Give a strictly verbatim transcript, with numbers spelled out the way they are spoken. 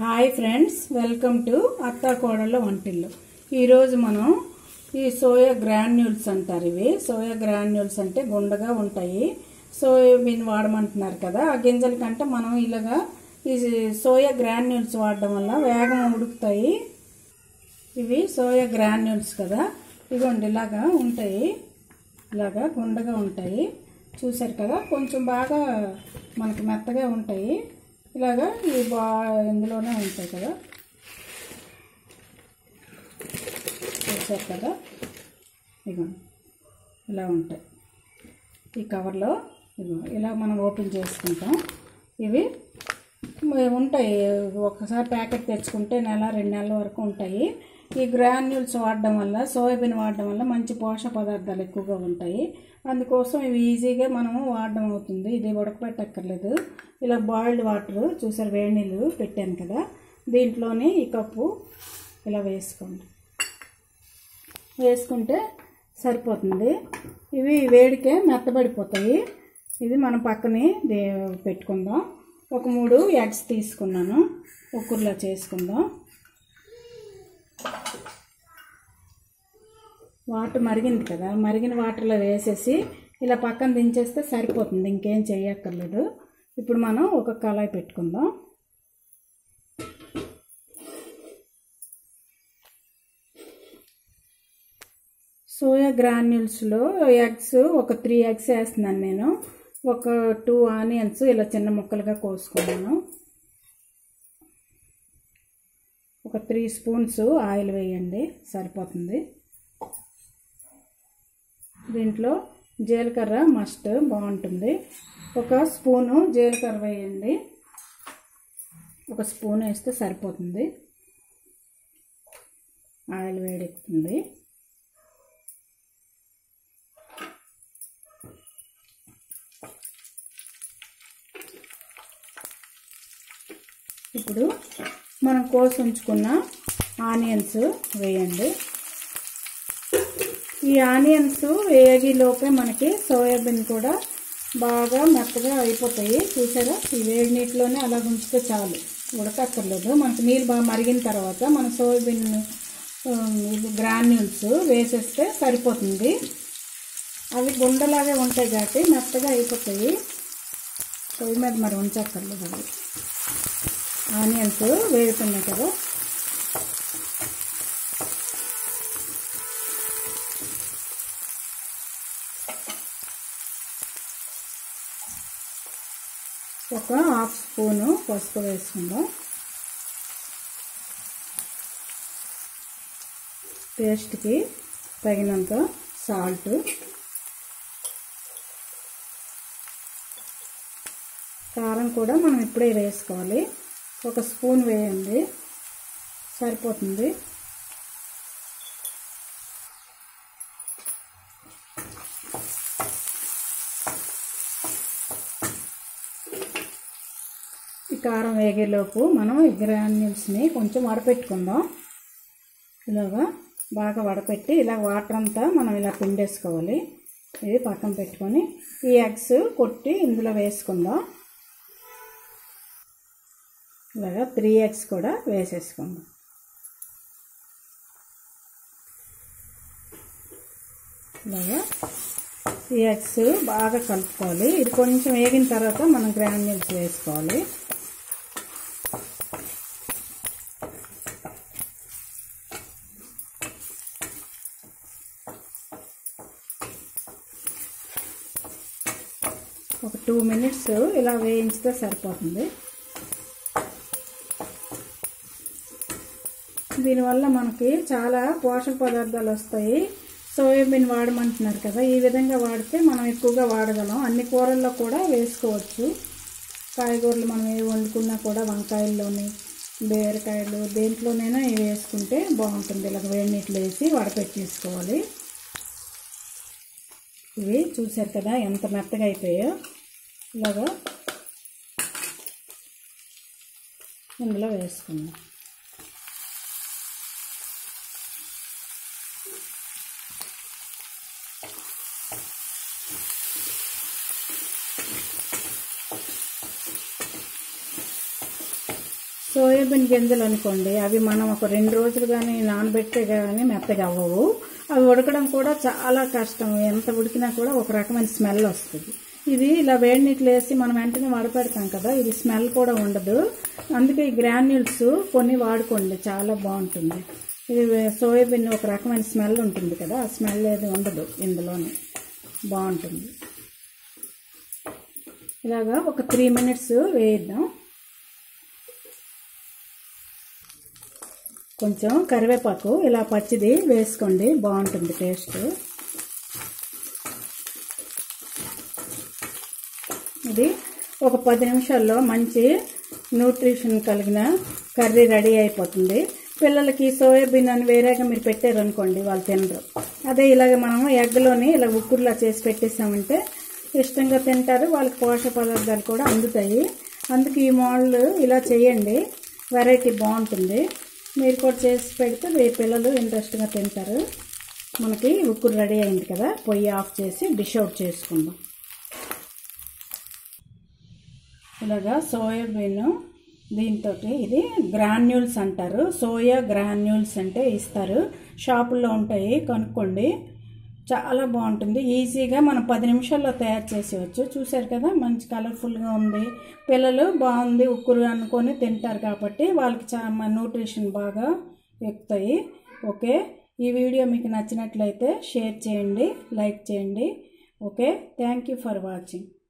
Hi friends, welcome to అత్తా కోడళ్ళ వంటిల్లు. ఈరోజు మనం ఈ సోయా గ్రాన్యూల్స్ అంటారు. ఇవి సోయా గ్రాన్యూల్స్ అంటే గుండగా ఉంటాయి. సోయాబీన్ వాడమంటున్నారు కదా, ఆ గింజల కంటే మనం ఇలాగా ఈ సోయా గ్రాన్యూల్స్ వాడడం వల్ల వేగం ఉడుకుతాయి. ఇవి సోయా గ్రాన్యూల్స్ కదా, ఇదిగోండి ఇలాగా ఉంటాయి, ఇలాగా గుండగా ఉంటాయి. చూసారు కదా, కొంచెం బాగా మనకి మెత్తగా ఉంటాయి. ఇలాగా ఇవి బా ఇందులోనే ఉంటాయి కదా, చూసారు కదా, ఇగో ఇలా ఉంటాయి ఈ కవర్లో. ఇగో ఇలా మనం ఓపెన్ చేసుకుంటాం. ఇవి ఉంటాయి, ఒకసారి ప్యాకెట్ తెచ్చుకుంటే నెల రెండు నెలల వరకు ఉంటాయి. ఈ గ్రాన్యూల్స్ వాడడం వల్ల, సోయాబీన్ వాడడం వల్ల మంచి పోషక పదార్థాలు ఎక్కువగా ఉంటాయి. అందుకోసం ఇవి ఈజీగా మనము వాడడం అవుతుంది. ఇది ఉడకపెట్టక్కర్లేదు. ఇలా బాయిల్డ్ వాటర్ చూసారు, వేడి నీళ్ళు పెట్టాను కదా, దీంట్లోనే ఈ కప్పు ఇలా వేసుకోండి. వేసుకుంటే సరిపోతుంది. ఇవి వేడికే మెత్తబడిపోతాయి. ఇది మనం పక్కనే పెట్టుకుందాం. ఒక మూడు ఎగ్స్ తీసుకున్నాను, ఉక్కుర్లో చేసుకుందాం. వాటర్ మరిగింది కదా, మరిగిన వాటర్లో వేసేసి ఇలా పక్కన దించేస్తే సరిపోతుంది, ఇంకేం చేయక్కర్లేదు. ఇప్పుడు మనం ఒక కళాయి పెట్టుకుందాం. సోయా గ్రాన్యూల్స్లో ఎగ్స్ ఒక త్రీ ఎగ్స్ వేస్తున్నాను నేను. ఒక టూ ఆనియన్స్ ఇలా చిన్న ముక్కలుగా కోసుకున్నాను. ఒక త్రీ స్పూన్స్ ఆయిల్ వేయండి, సరిపోతుంది. దీంట్లో జీలకర్ర మస్ట్ బాగుంటుంది. ఒక స్పూను జీలకర్ర వేయండి, ఒక స్పూన్ వేస్తే సరిపోతుంది. ఆయిల్ వేడెక్కుతుంది. ఇప్పుడు మనం కోసి ఉంచుకున్న ఆనియన్స్ వేయండి. ఈ ఆనియన్స్ వేగిలోపే మనకి సోయాబీన్ కూడా బాగా మెత్తగా అయిపోతాయి. చూసారా, ఈ వేడి నీటిలోనే అలా ఉంచితే చాలు, ఉడకక్కర్లేదు. మనకి నీళ్ళు బాగా మరిగిన తర్వాత మన సోయాబీన్ గ్రాన్యూల్స్ వేసేస్తే సరిపోతుంది. అవి గుండలాగే ఉంటాయి కాబట్టి మెత్తగా అయిపోతాయి. పొయ్యి మీద మరి ఉంచక్కర్లేదు. అవి ఆనియన్స్ వేగుతున్నాయి కదా, ఒక హాఫ్ స్పూను పసుపు వేసుకుందాం. టేస్ట్కి తగినంత సాల్ట్, కారం కూడా మనం ఇప్పుడే వేసుకోవాలి. ఒక స్పూన్ వేయండి, సరిపోతుంది. ఈ కారం వేగేలోపు మనం ఈ గ్రాన్యూల్స్ని కొంచెం వడపెట్టుకుందాం. ఇలాగా బాగా వడపెట్టి ఇలా వాటర్ అంతా మనం ఇలా పిండేసుకోవాలి. ఇది పక్కన పెట్టుకొని ఈ ఎగ్స్ కొట్టి ఇందులో వేసుకుందాం. ఇలాగా త్రీ ఎగ్స్ కూడా వేసేసుకుందాం. ఇలాగా ఈ ఎగ్స్ బాగా కలుపుకోవాలి. ఇది కొంచెం వేగిన తర్వాత మనం గ్రాన్యూల్స్ వేసుకోవాలి. ఒక టూ మినిట్స్ ఇలా వేయించితే సరిపోతుంది. దీనివల్ల మనకి చాలా పోషక పదార్థాలు వస్తాయి. సోయాబీన్ వాడమంటున్నారు కదా, ఈ విధంగా వాడితే మనం ఎక్కువగా వాడగలం. అన్ని కూరల్లో కూడా వేసుకోవచ్చు. కాయగూరలు మనం ఏ వండుకున్నా కూడా, వంకాయల్లోని, బీరకాయలు, దేంట్లోనైనా ఇవి వేసుకుంటే బాగుంటుంది. ఇలా వేడి నీటిలో వేసి వడపెట్టేసుకోవాలి. ఇవి చూసారు కదా ఎంత మెత్తగా అయిపోయాయో. ఇలాగా ఇందులో వేసుకుందాం. సోయాబీన్ గింజలు అనుకోండి, అవి మనం ఒక రెండు రోజులు కానీ నానబెట్టే కానీ మెత్తగా అవ్వవు. అవి ఉడకడం కూడా చాలా కష్టం. ఎంత ఉడికినా కూడా ఒక రకమైన స్మెల్ వస్తుంది. ఇది ఇలా వేడి నీళ్ళు వేసి మనం వెంటనే వడపెడతాం కదా, ఇది స్మెల్ కూడా ఉండదు. అందుకే ఈ గ్రాన్యూల్స్ కొన్ని వాడుకోండి, చాలా బాగుంటుంది. ఇది సోయాబీన్ ఒక రకమైన స్మెల్ ఉంటుంది కదా, ఆ స్మెల్ ఏది ఉండదు ఇందులోనే, బాగుంటుంది. ఇలాగా ఒక త్రీ మినిట్స్ వేయిద్దాం. కొంచెం కరివేపాకు ఇలా పచ్చిది వేసుకోండి, బాగుంటుంది టేస్ట్. ఇది ఒక పది నిమిషాల్లో మంచి న్యూట్రిషన్ కలిగిన కర్రీ రెడీ అయిపోతుంది. పిల్లలకి సోయాబీన్ అని వేరేగా మీరు పెట్టారనుకోండి, వాళ్ళు తినరు. అదే ఇలాగ మనం ఎగ్లోని ఇలా ఉక్కుర్లా చేసి పెట్టేసామంటే ఇష్టంగా తింటారు, వాళ్ళకి పోషక పదార్థాలు కూడా అందుతాయి. అందుకు ఈ మోడల్ ఇలా చేయండి, వెరైటీ బాగుంటుంది. మీరు కూడా చేసి పెడితే మీ పిల్లలు ఇంట్రెస్ట్గా తింటారు. మనకి ఉక్కురు రెడీ అయింది కదా, పొయ్యి ఆఫ్ చేసి డిష్ అవుట్ చేసుకుందాం. ఇలాగా సోయాబీన్ దీంతో, ఇది గ్రాన్యూల్స్ అంటారు, సోయా గ్రాన్యూల్స్ అంటే ఇస్తారు, షాపుల్లో ఉంటాయి, కనుక్కోండి. చాలా బాగుంటుంది. ఈజీగా మనం పది నిమిషాల్లో తయారు చేసేవచ్చు. చూసారు కదా, మంచి కలర్ఫుల్గా ఉంది. పిల్లలు బాగుంది ఉక్కురు అనుకొని తింటారు కాబట్టి వాళ్ళకి చాలా న్యూట్రిషన్ బాగా ఎక్కుతాయి. ఓకే, ఈ వీడియో మీకు నచ్చినట్లయితే షేర్ చేయండి, లైక్ చేయండి. Okay, thank you for watching.